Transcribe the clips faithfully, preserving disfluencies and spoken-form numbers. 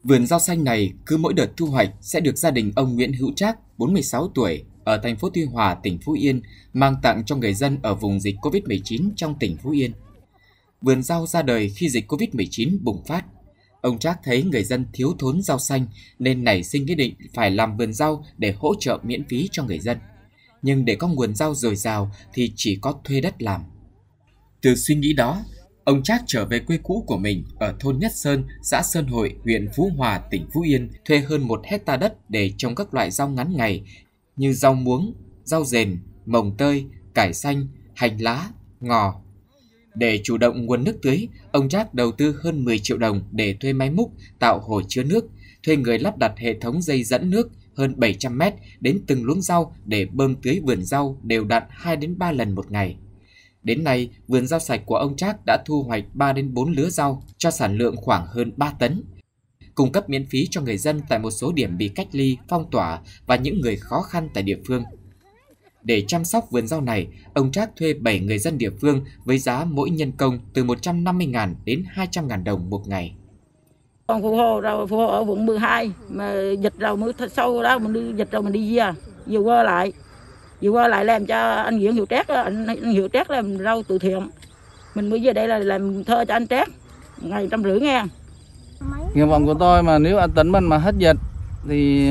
Vườn rau xanh này cứ mỗi đợt thu hoạch sẽ được gia đình ông Nguyễn Hữu Trác, bốn mươi sáu tuổi, ở thành phố Tuy Hòa, tỉnh Phú Yên, mang tặng cho người dân ở vùng dịch Covid mười chín trong tỉnh Phú Yên. Vườn rau ra đời khi dịch Covid mười chín bùng phát. Ông Trác thấy người dân thiếu thốn rau xanh nên nảy sinh ý định phải làm vườn rau để hỗ trợ miễn phí cho người dân. Nhưng để có nguồn rau dồi dào thì chỉ có thuê đất làm. Từ suy nghĩ đó, ông Trác trở về quê cũ của mình ở thôn Nhất Sơn, xã Sơn Hội, huyện Phú Hòa, tỉnh Phú Yên, thuê hơn một hecta đất để trồng các loại rau ngắn ngày như rau muống, rau dền, mồng tơi, cải xanh, hành lá, ngò. Để chủ động nguồn nước tưới, ông Trác đầu tư hơn mười triệu đồng để thuê máy múc tạo hồ chứa nước, thuê người lắp đặt hệ thống dây dẫn nước hơn bảy trăm mét đến từng luống rau để bơm tưới vườn rau đều đặn hai đến ba lần một ngày. Đến nay, vườn rau sạch của ông Trác đã thu hoạch ba đến bốn lứa rau, cho sản lượng khoảng hơn ba tấn. Cung cấp miễn phí cho người dân tại một số điểm bị cách ly, phong tỏa và những người khó khăn tại địa phương. Để chăm sóc vườn rau này, ông Trác thuê bảy người dân địa phương với giá mỗi nhân công từ một trăm năm mươi nghìn đến hai trăm nghìn đồng một ngày. Còn phụ hồ rồi phụ hồ ở quận mười hai mà dịch rồi mới sau đó mình đi dịch rồi mình đi về, vừa qua lại. Vừa qua lại làm cho anh Nguyễn Hữu Trác, anh, anh Hữu Trác làm rau từ thiện. Mình mới về đây là làm thơ cho anh Trác, ngày trăm rưỡi nghe. Nguyện vọng của tôi mà nếu ở tỉnh mình mà hết dịch thì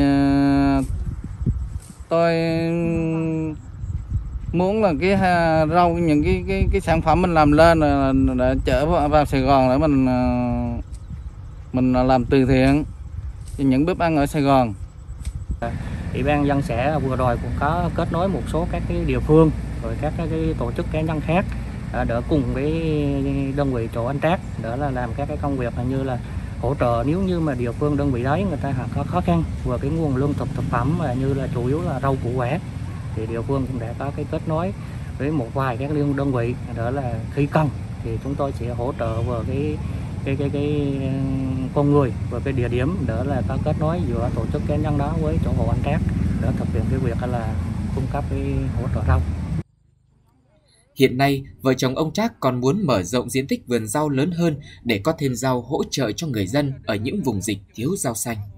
tôi muốn là cái rau, những cái cái cái sản phẩm mình làm lên là để chở vào Sài Gòn để mình mình làm từ thiện cho những bếp ăn ở Sài Gòn. Ủy ban dân xã vừa rồi cũng có kết nối một số các cái địa phương rồi các cái tổ chức cá nhân khác để cùng với đơn vị chỗ anh Trác để là làm các cái công việc như là hỗ trợ nếu như mà địa phương đơn vị đấy người ta có khó khăn về cái nguồn lương thực thực phẩm như là chủ yếu là rau củ quả thì địa phương cũng đã có cái kết nối với một vài các liên đơn vị để là khi cần thì chúng tôi sẽ hỗ trợ vào cái cái cái cái con người và cái địa điểm để là có kết nối giữa tổ chức cá nhân đó với chỗ hộ anh Trác để thực hiện cái việc là cung cấp cái hỗ trợ rau. Hiện nay, vợ chồng ông Trác còn muốn mở rộng diện tích vườn rau lớn hơn để có thêm rau hỗ trợ cho người dân ở những vùng dịch thiếu rau xanh.